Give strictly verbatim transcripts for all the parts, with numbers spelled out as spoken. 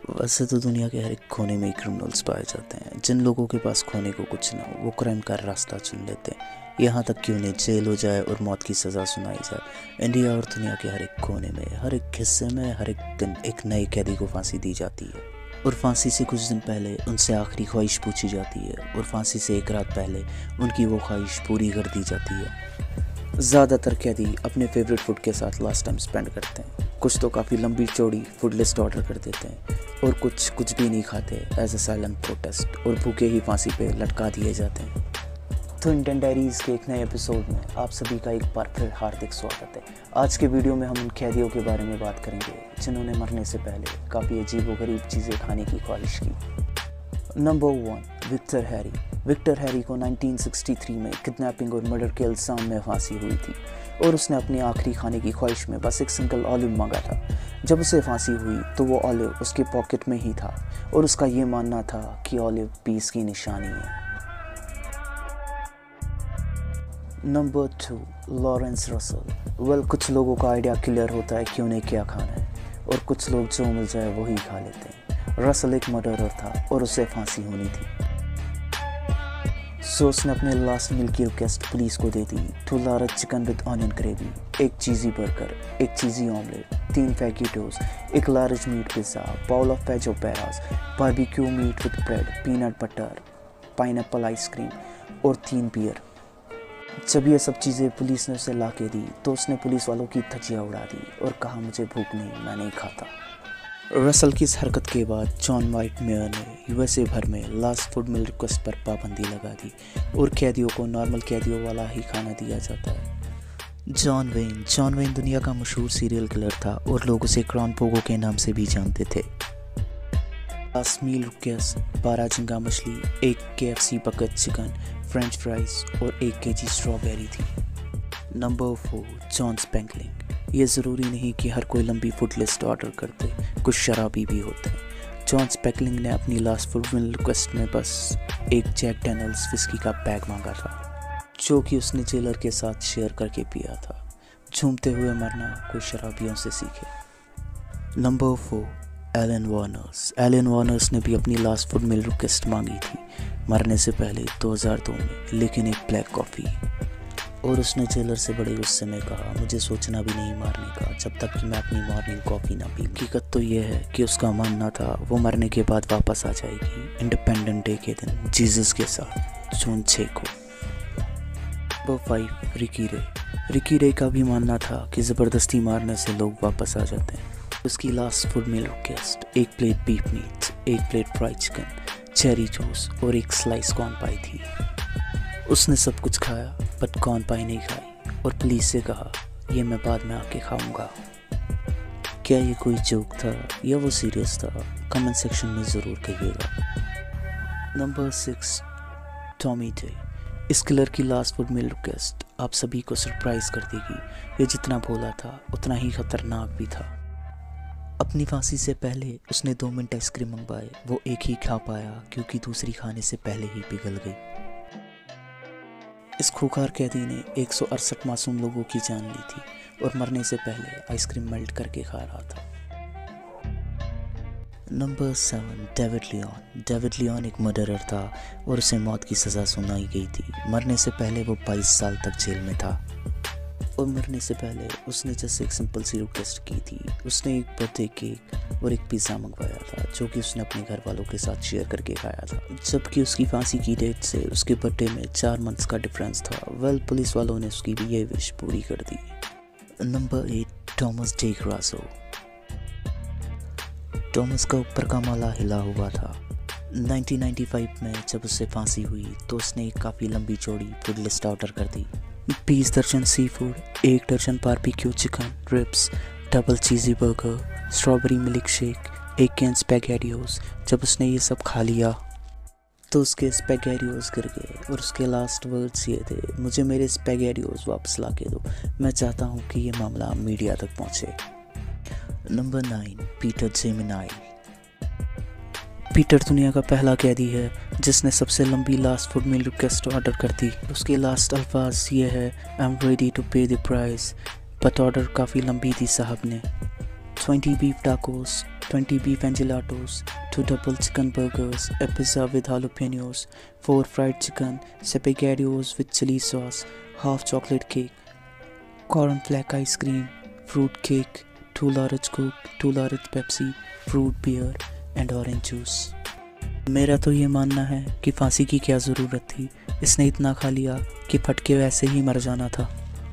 वैसे तो दुनिया के हर एक कोने में क्रिमिनल्स पाए जाते हैं। जिन लोगों के पास खोने को कुछ ना हो वो क्राइम का रास्ता चुन लेते हैं, यहाँ तक कि उन्हें जेल हो जाए और मौत की सज़ा सुनाई जाए। इंडिया और दुनिया के हर एक कोने में, हर एक हिस्से में, हर एक दिन एक नए कैदी को फांसी दी जाती है और फांसी से कुछ दिन पहले उनसे आखिरी ख्वाहिश पूछी जाती है और फांसी से एक रात पहले उनकी वो ख्वाहिश पूरी कर दी जाती है। ज़्यादातर कैदी अपने फेवरेट फूड के साथ लास्ट टाइम स्पेंड करते हैं। कुछ तो काफ़ी लंबी चौड़ी फूड लिस्ट ऑर्डर कर देते हैं और कुछ कुछ भी नहीं खाते एज अ साइलेंट प्रोटेस्ट और भूखे ही फांसी पे लटका दिए जाते हैं। तो इंडियन डायरीज़ के एक नए एपिसोड में आप सभी का एक बार फिर हार्दिक स्वागत है। आज के वीडियो में हम उन कैदियों के बारे में बात करेंगे जिन्होंने मरने से पहले काफ़ी अजीब व गरीब चीज़ें खाने की ख्वाहिश की। Number one, Victor Harry. Victor Harry को नाइनटीन सिक्सटी थ्री में किडनैपिंग और मर्डर के इल्ज़ाम में फांसी हुई थी और उसने अपनी आखिरी खाने की ख्वाहिश में बस एक सिंगल ऑलिव मांगा था। जब उसे फांसी हुई तो वो ऑलिव उसके पॉकेट में ही था और उसका ये मानना था कि ऑलिव पीस की निशानी है। Number two, Lawrence Russell. Well, कुछ लोगों का आइडिया क्लियर होता है कि उन्हें क्या खाना है और कुछ लोग जो मिल जाए वही खा लेते हैं। रसल एक मर्डरर था और उसे फांसी होनी थी, सो उसने अपने लास्ट मील की रिक्वेस्ट पुलिस को दे दी। Two large chicken with onion gravy, एक चीज़ी बर्गर, एक चीज़ी ऑमलेट, तीन फैकिटोस, एक large meat pizza, bowl of veg ओपेरास, barbecue meat with bread, peanut butter, pineapple ice cream और तीन बियर। जब ये सब चीज़ें पुलिस ने उसे ला के दी तो उसने पुलिस वालों की धज्जियाँ उड़ा दी और कहा, मुझे भूख नहीं, मैं नहीं खाता। रसल की इस हरकत के बाद जॉन वाइट मेयर ने यूएसए भर में लास्ट फूड मील रिक्वेस्ट पर पाबंदी लगा दी और कैदियों को नॉर्मल कैदियों वाला ही खाना दिया जाता है। जॉन वेन जॉन वेन दुनिया का मशहूर सीरियल किलर था और लोग उसे क्राउन पोगो के नाम से भी जानते थे। लास्ट मील रिक्वेस्ट बारह झींगा मछली, एक KFC bucket chicken, French fries और एक केजी स्ट्रॉबेरी थी। Number four, John Spenkelink. ये ज़रूरी नहीं कि हर कोई लंबी फूड लिस्ट ऑर्डर करते, कुछ शराबी भी होते हैं। जॉन स्पेकलिंग ने अपनी लास्ट फूड मील रिक्वेस्ट में बस एक जैक डैनियल्स विस्की का पैक मांगा था जो कि उसने जेलर के साथ शेयर करके पिया था। झूमते हुए मरना कोई शराबियों से सीखे। Number four, Allen Warners. Allen Warners ने भी अपनी लास्ट फूड मील रिक्वेस्ट मांगी थी मरने से पहले दो हज़ार दो में, लेकिन एक ब्लैक कॉफ़ी। और उसने जेलर से बड़े गुस्से में कहा, मुझे सोचना भी नहीं मारने का जब तक कि मैं अपनी मॉर्निंग कॉफ़ी ना पी। हकीकत तो ये है कि उसका मानना था वो मरने के बाद वापस आ जाएगी इंडिपेंडेंट डे के दिन जीसस के साथ, जून छह को। Number five, Ricky Ray. Ricky Ray का भी मानना था कि ज़बरदस्ती मारने से लोग वापस आ जाते हैं। उसकी लास्ट फूड मील रिक्वेस्ट एक प्लेट बीफ मीट, एक plate fried chicken, cherry juice और एक स्लाइस कॉर्न पाई थी। उसने सब कुछ खाया बट कॉर्न पाई नहीं खाई और पुलिस से कहा, ये मैं बाद में आके खाऊंगा। क्या ये कोई जोक था या वो सीरियस था? कमेंट सेक्शन में ज़रूर कहिएगा। Number six, Tommy Day. इस किलर की लास्ट फूड मील रिक्वेस्ट आप सभी को सरप्राइज कर देगी। ये जितना भोला था उतना ही खतरनाक भी था। अपनी फांसी से पहले उसने दो मिनट आइसक्रीम मंगवाए, वो एक ही खा पाया क्योंकि दूसरी खाने से पहले ही पिघल गई। इस खूंखार कैदी ने एक सौ अड़सठ मासूम लोगों की जान ली थी और मरने से पहले आइसक्रीम मेल्ट करके खा रहा था। Number seven, David Leon. David Leon एक मर्डरर था और उसे मौत की सज़ा सुनाई गई थी। मरने से पहले वो बाईस साल तक जेल में था और मरने से पहले उसने जैसे एक सिंपल सी रिक्वेस्ट की थी। उसने एक बर्थडे केक और एक पिज़्ज़ा मंगवाया था जो कि उसने अपने घर वालों के साथ शेयर करके खाया था, जबकि उसकी फांसी की डेट से उसके बर्थडे में चार मंथ्स का डिफरेंस था। वेल, पुलिस वालों ने उसकी भी ये विश पूरी कर दी। Number eight, Thomas De Grasso. Thomas का ऊपर का माला हिला हुआ था। नाइनटीन नाइंटी फाइव में जब उससे फांसी हुई तो उसने एक काफ़ी लंबी चौड़ी फूड लिस्ट ऑर्डर कर दी। बीस दर्जन सी फूड, एक दर्जन barbecue chicken, ribs, double cheesy burger, strawberry milk shake, एक कैन स्पैगेटियोस। जब उसने ये सब खा लिया तो उसके स्पैगेटियोस गिर गए और उसके लास्ट वर्ड्स ये थे, मुझे मेरे स्पैगेटियोस वापस ला के दो, मैं चाहता हूँ कि ये मामला मीडिया तक पहुँचे। Number nine, Peter Gemini. Peter दुनिया का पहला कैदी है जिसने सबसे लंबी last food meal request order कर दी। उसके लास्ट अल्फाज ये है, I am ready to pay the price, but order काफ़ी लंबी थी साहब ने। twenty beef tacos, twenty beef enchiladas, two double chicken burgers, a pizza with jalapenos, four fried chicken, spaghettios with chili sauce, half chocolate cake, cornflake ice cream, fruit cake, two large Coke, two large Pepsi, fruit beer and orange juice. मेरा तो ये मानना है कि फांसी की क्या ज़रूरत थी, इसने इतना खा लिया कि फटके वैसे ही मर जाना था।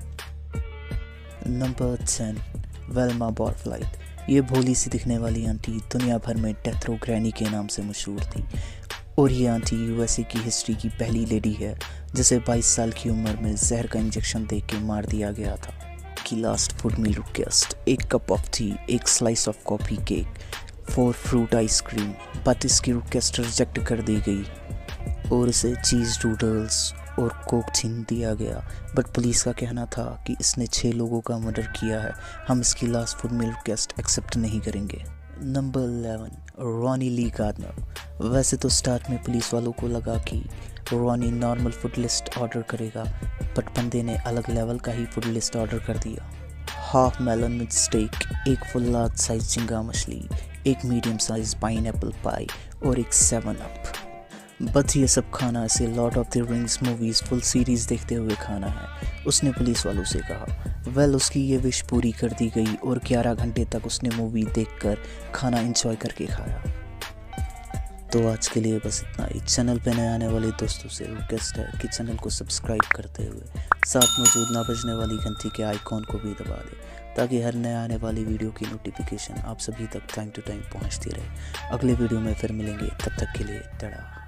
Number ten, Velma Barfield. ये भोली सी दिखने वाली आंटी दुनिया भर में डेथ रो ग्रैनी के नाम से मशहूर थी और ये आंटी यूएसए की हिस्ट्री की पहली लेडी है जिसे बाईस साल की उम्र में जहर का इंजेक्शन दे के मार दिया गया था। की लास्ट फूड मील रिक्वेस्ट, एक कप ऑफ टी, एक slice of coffee cake, four fruit ice cream, but इसकी रिक्वेस्ट रिजेक्ट कर दी गई और इसे चीज़ नूडल्स और कोक छीन दिया गया। बट पुलिस का कहना था कि इसने छः लोगों का मर्डर किया है, हम इसकी last food meal request accept नहीं करेंगे। Number eleven, Ronnie Lee Gardner. वैसे तो स्टार्ट में पुलिस वालों को लगा कि रॉनी नॉर्मल फूड लिस्ट ऑर्डर करेगा, बट बंदे ने अलग लेवल का ही फूड लिस्ट ऑर्डर कर दिया। हाफ मेलन विद स्टेक, एक फुल लार्ज साइज झींगा मछली, एक मीडियम साइज पाइनएप्पल पाई और एक सेवन अप। बट ये सब खाना इसे Lord of the Rings movies full series देखते हुए खाना है। उसने पुलिस वालों से कहा। वेल उसकी ये विश पूरी कर दी गई और ग्यारह घंटे तक उसने मूवी देखकर खाना एंजॉय करके खाया। तो आज के लिए बस इतना ही। चैनल पे नए आने वाले दोस्तों से रिक्वेस्ट है कि चैनल को सब्सक्राइब करते हुए साथ मौजूद ना बजने वाली घंटी के आइकॉन को भी दबा दें ताकि हर नए आने वाली वीडियो की नोटिफिकेशन आप सभी तक टाइम टू टाइम पहुंचती रहे। अगले वीडियो में फिर मिलेंगे, तब तक के लिए टाटा।